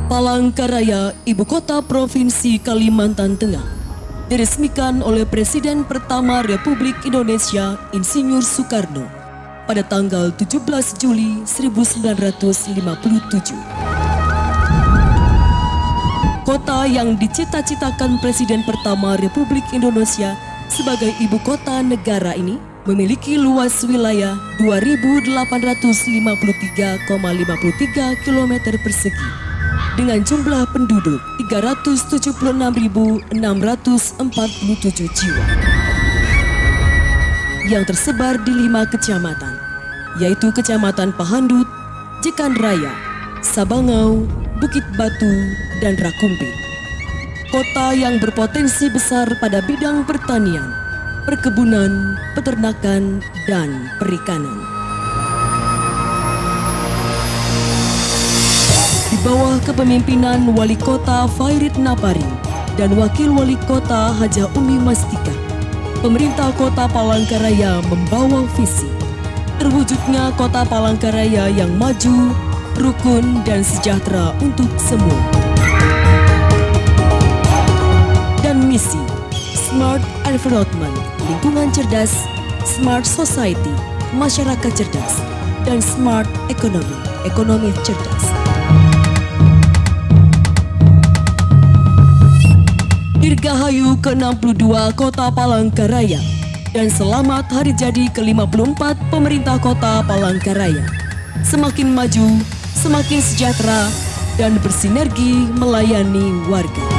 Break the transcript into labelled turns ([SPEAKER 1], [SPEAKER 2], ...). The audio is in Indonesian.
[SPEAKER 1] Palangkaraya, ibu kota Provinsi Kalimantan Tengah, diresmikan oleh Presiden pertama Republik Indonesia Insinyur Soekarno pada tanggal 17 Juli 1957. Kota yang dicita-citakan Presiden pertama Republik Indonesia sebagai ibu kota negara ini memiliki luas wilayah 2.853,53 km persegi dengan jumlah penduduk 376.647 jiwa yang tersebar di 5 kecamatan, yaitu Kecamatan Pahandut, Jekan Raya, Sabangau, Bukit Batu, dan Rakumpi. Kota yang berpotensi besar pada bidang pertanian, perkebunan, peternakan, dan perikanan. Di bawah kepemimpinan Wali Kota Fairid Naparin dan Wakil Wali Kota Hajah Umi Mastika, pemerintah Kota Palangkaraya membawa visi terwujudnya Kota Palangkaraya yang maju, rukun, dan sejahtera untuk semua. Dan misi Smart Environment, lingkungan cerdas, Smart Society, masyarakat cerdas, dan Smart Economy, ekonomi cerdas. Dirgahayu ke-62 Kota Palangkaraya dan selamat hari jadi ke-54 pemerintah Kota Palangkaraya. Semakin maju, semakin sejahtera, dan bersinergi melayani warga.